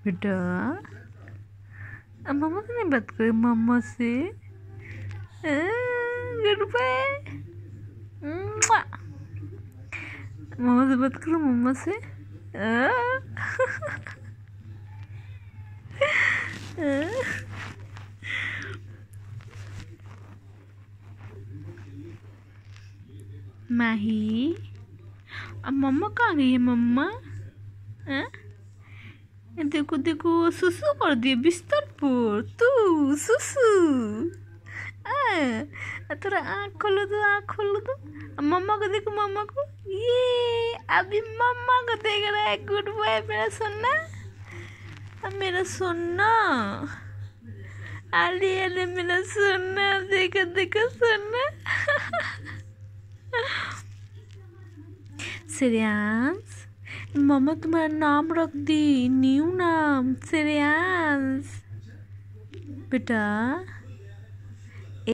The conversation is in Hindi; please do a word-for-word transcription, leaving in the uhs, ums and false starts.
बेटा अब मम्मा से नहीं बात करे, मम्मा से गुड बाय। मम्मा से बात करो, मम्मा से माही। अब मम्मा कहाँ गई है? मम्मा हाँ? देखो देखो सुसु कर दिए बिस्तर पर। तू सुसु आ थोड़ा आँख खोलो तो, आँख खोलो तो। अब मम्मा को देखो, मम्मा को। ये अभी मम्मा को देख रहा है। गुड बॉय मेरा सोना। अब मेरा सोना अरे अरे मेरा सोना, देखो देखो सोना। श्रेयांश मम्मा तुम्हारा नाम रख दी, न्यू नाम श्रेयांश बेटा।